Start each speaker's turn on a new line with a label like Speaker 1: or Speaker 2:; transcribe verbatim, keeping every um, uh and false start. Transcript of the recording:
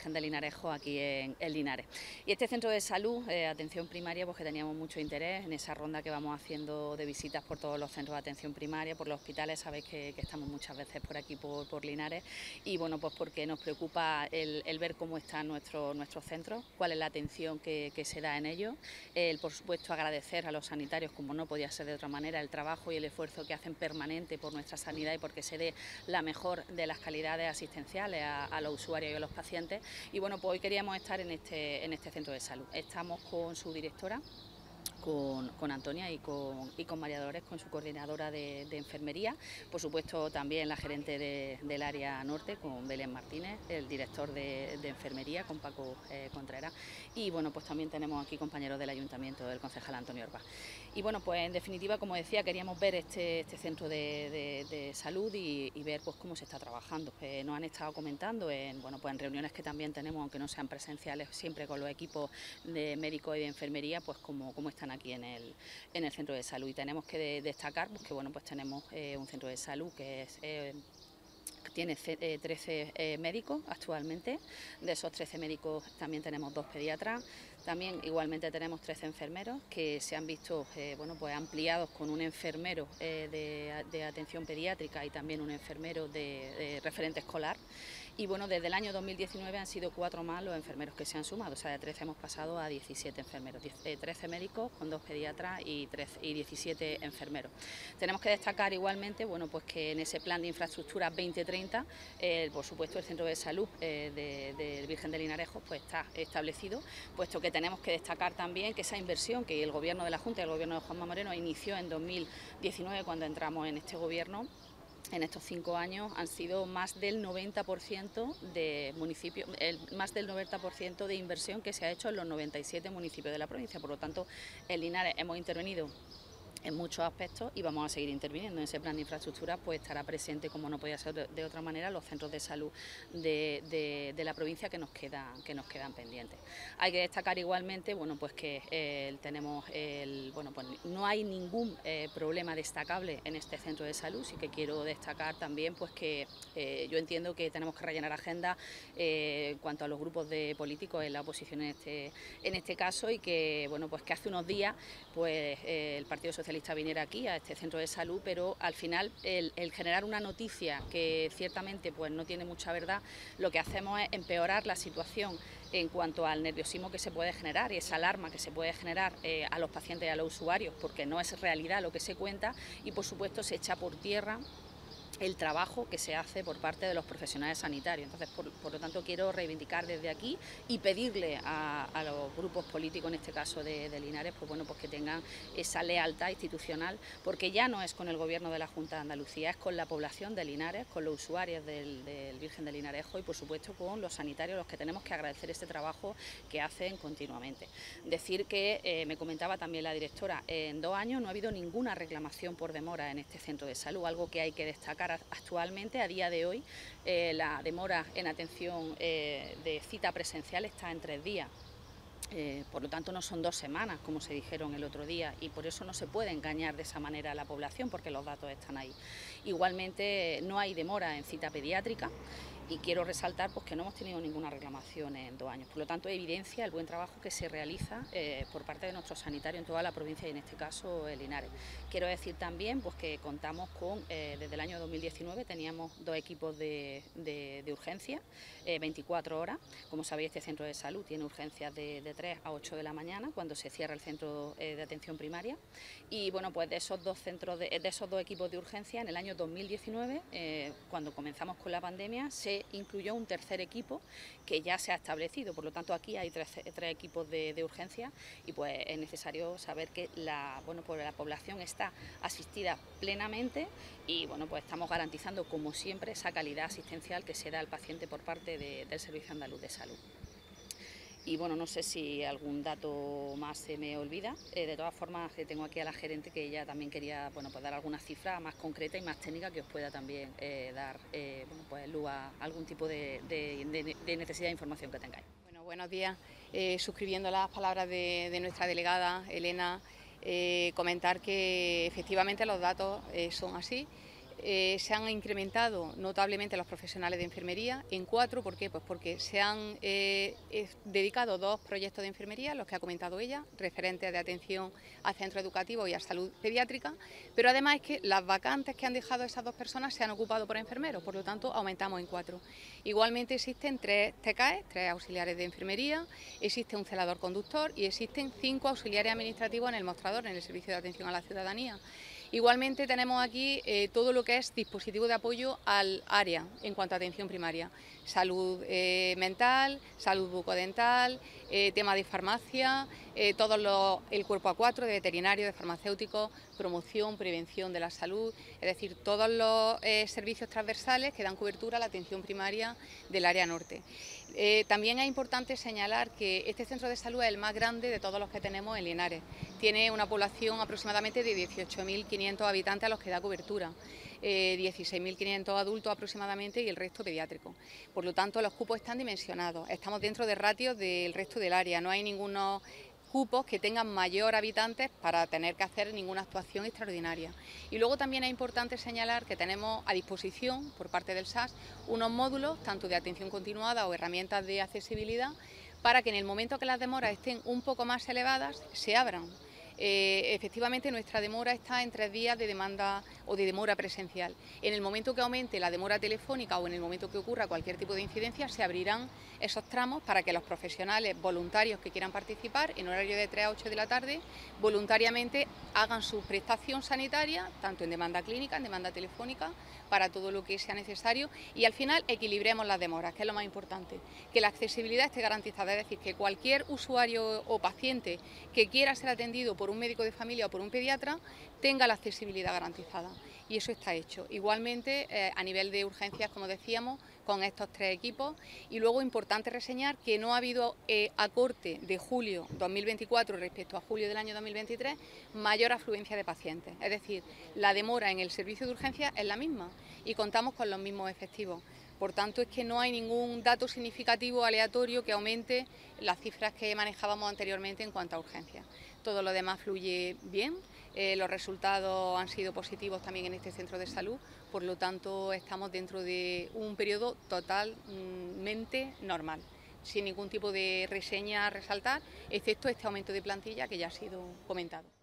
Speaker 1: Virgen del Linarejo aquí en, en Linares. Y este centro de salud, eh, atención primaria, pues que teníamos mucho interés en esa ronda que vamos haciendo de visitas por todos los centros de atención primaria, por los hospitales, sabéis que, que estamos muchas veces por aquí, por, por Linares, y bueno, pues porque nos preocupa el, el ver cómo están nuestros nuestros centros, cuál es la atención que, que se da en ellos, el, por supuesto agradecer a los sanitarios, como no podía ser de otra manera, el trabajo y el esfuerzo que hacen permanente por nuestra sanidad y porque se dé la mejor de las calidades asistenciales a, a los usuarios y a los pacientes. Y bueno, pues hoy queríamos estar en este, en este centro de salud. Estamos con su directora, Con, con Antonia y con, y con María Dolores, con su coordinadora de, de enfermería, por supuesto también la gerente de, del área norte, con Belén Martínez, el director de, de enfermería, con Paco eh, Contreras, y bueno, pues también tenemos aquí compañeros del ayuntamiento, del concejal Antonio Orba. Y bueno, pues en definitiva, como decía, queríamos ver este, este centro de, de, de salud y, y ver pues cómo se está trabajando. Eh, nos han estado comentando en, bueno, pues en reuniones que también tenemos, aunque no sean presenciales, siempre con los equipos de médicos y de enfermería, pues cómo, cómo están aquí en el, en el centro de salud. Y tenemos que de, destacar pues que bueno, pues tenemos eh, un centro de salud que es... Eh, tiene trece eh, médicos actualmente, de esos trece médicos también tenemos dos pediatras, también igualmente tenemos trece enfermeros que se han visto eh, bueno, pues ampliados con un enfermero eh, de, de atención pediátrica y también un enfermero de, de referente escolar. Y bueno, desde el año dos mil diecinueve han sido cuatro más los enfermeros que se han sumado, o sea, de trece hemos pasado a diecisiete enfermeros, trece médicos con dos pediatras y, trece, y diecisiete enfermeros. Tenemos que destacar igualmente, bueno, pues que en ese plan de infraestructura veinte treinta, eh, por supuesto el centro de salud eh, de, de Virgen del Linarejo pues está establecido, puesto que tenemos que destacar también que esa inversión que el gobierno de la Junta y el gobierno de Juanma Moreno inició en dos mil diecinueve cuando entramos en este gobierno, en estos cinco años han sido más del noventa por ciento de municipios, el, más del noventa por ciento de inversión que se ha hecho en los noventa y siete municipios de la provincia. Por lo tanto, en Linares hemos intervenido en muchos aspectos y vamos a seguir interviniendo en ese plan de infraestructura, pues estará presente, como no podía ser de, de otra manera, los centros de salud de, de, de la provincia que nos quedan que nos quedan pendientes. Hay que destacar igualmente, bueno, pues que eh, tenemos el, bueno, pues no hay ningún eh, problema destacable en este centro de salud. Sí que quiero destacar también, pues que eh, yo entiendo que tenemos que rellenar agenda eh, en cuanto a los grupos de políticos en la oposición en este en este caso, y que bueno, pues que hace unos días, pues eh, el Partido Socialista viniera aquí a este centro de salud, pero al final el, el generar una noticia que ciertamente pues no tiene mucha verdad, lo que hacemos es empeorar la situación en cuanto al nerviosismo que se puede generar y esa alarma que se puede generar eh, a los pacientes y a los usuarios, porque no es realidad lo que se cuenta, y por supuesto se echa por tierra el trabajo que se hace por parte de los profesionales sanitarios. Entonces, por, por lo tanto, quiero reivindicar desde aquí y pedirle a, a los grupos políticos, en este caso de, de Linares, pues bueno, pues que tengan esa lealtad institucional, porque ya no es con el gobierno de la Junta de Andalucía, es con la población de Linares, con los usuarios del, del Virgen del Linarejo y, por supuesto, con los sanitarios, los que tenemos que agradecer este trabajo que hacen continuamente. Decir que, eh, me comentaba también la directora, en dos años no ha habido ninguna reclamación por demora en este centro de salud, algo que hay que destacar. Actualmente, a día de hoy, eh, la demora en atención eh, de cita presencial está en tres días. Eh, por lo tanto, no son dos semanas, como se dijeron el otro día, y por eso no se puede engañar de esa manera a la población, porque los datos están ahí. Igualmente, no hay demora en cita pediátrica, y quiero resaltar pues, que no hemos tenido ninguna reclamación en dos años. Por lo tanto, evidencia el buen trabajo que se realiza eh, por parte de nuestros sanitarios en toda la provincia y en este caso en Linares. Quiero decir también pues, que contamos con, eh, desde el año dos mil diecinueve teníamos dos equipos de, de, de urgencia, eh, veinticuatro horas. Como sabéis, este centro de salud tiene urgencias de, de tres a ocho de la mañana cuando se cierra el centro eh, de atención primaria. Y bueno, pues de esos dos centros de, de esos dos equipos de urgencia, en el año dos mil diecinueve, eh, cuando comenzamos con la pandemia, se incluyó un tercer equipo que ya se ha establecido. Por lo tanto, aquí hay tres, tres equipos de, de urgencia, y pues es necesario saber que la, bueno, pues la población está asistida plenamente, y bueno, pues estamos garantizando, como siempre, esa calidad asistencial que se da al paciente por parte de, del Servicio Andaluz de Salud. Y bueno, no sé si algún dato más se me olvida. Eh, de todas formas, tengo aquí a la gerente, que ella también quería bueno, pues dar alguna cifra más concreta y más técnica que os pueda también eh, dar eh, bueno, pues luz a algún tipo de, de, de, de necesidad de información que tengáis.
Speaker 2: Bueno, buenos días. Eh, suscribiendo las palabras de, de nuestra delegada, Elena, eh, comentar que efectivamente los datos eh, son así. Eh, se han incrementado notablemente los profesionales de enfermería en cuatro. ¿Por qué? Pues porque se han eh, dedicado dos proyectos de enfermería, los que ha comentado ella, referentes de atención a centros educativos y a salud pediátrica, pero además es que las vacantes que han dejado esas dos personas se han ocupado por enfermeros, por lo tanto aumentamos en cuatro. Igualmente existen tres T K E, tres auxiliares de enfermería, existe un celador conductor y existen cinco auxiliares administrativos en el mostrador, en el servicio de atención a la ciudadanía. Igualmente tenemos aquí eh, todo lo que es dispositivo de apoyo al área en cuanto a atención primaria, salud eh, mental, salud bucodental, eh, tema de farmacia, eh, todo lo, el cuerpo A cuatro de veterinario, de farmacéuticos, promoción, prevención de la salud, es decir, todos los eh, servicios transversales que dan cobertura a la atención primaria del área norte. Eh, también es importante señalar que este centro de salud es el más grande de todos los que tenemos en Linares. Tiene una población aproximadamente de dieciocho mil quinientos habitantes a los que da cobertura, eh, dieciséis mil quinientos adultos aproximadamente y el resto pediátrico. Por lo tanto, los cupos están dimensionados, estamos dentro de ratios del resto del área, no hay ninguno cupos que tengan mayor habitantes para tener que hacer ninguna actuación extraordinaria. Y luego también es importante señalar que tenemos a disposición por parte del S A S unos módulos tanto de atención continuada o herramientas de accesibilidad para que en el momento que las demoras estén un poco más elevadas se abran. Eh, efectivamente nuestra demora está en tres días de demanda o de demora presencial. En el momento que aumente la demora telefónica o en el momento que ocurra cualquier tipo de incidencia se abrirán esos tramos para que los profesionales voluntarios que quieran participar en horario de tres a ocho de la tarde voluntariamente hagan su prestación sanitaria tanto en demanda clínica, en demanda telefónica, para todo lo que sea necesario y al final equilibremos las demoras, que es lo más importante, que la accesibilidad esté garantizada, es decir, que cualquier usuario o paciente que quiera ser atendido por un médico de familia o por un pediatra tenga la accesibilidad garantizada y eso está hecho. Igualmente eh, a nivel de urgencias, como decíamos, con estos tres equipos y luego importante reseñar que no ha habido eh, a corte de julio dos mil veinticuatro respecto a julio del año dos mil veintitrés mayor afluencia de pacientes, es decir, la demora en el servicio de urgencias es la misma y contamos con los mismos efectivos. Por tanto, es que no hay ningún dato significativo aleatorio que aumente las cifras que manejábamos anteriormente en cuanto a urgencias. Todo lo demás fluye bien, eh, los resultados han sido positivos también en este centro de salud, por lo tanto estamos dentro de un periodo totalmente normal, sin ningún tipo de reseña a resaltar, excepto este aumento de plantilla que ya ha sido comentado.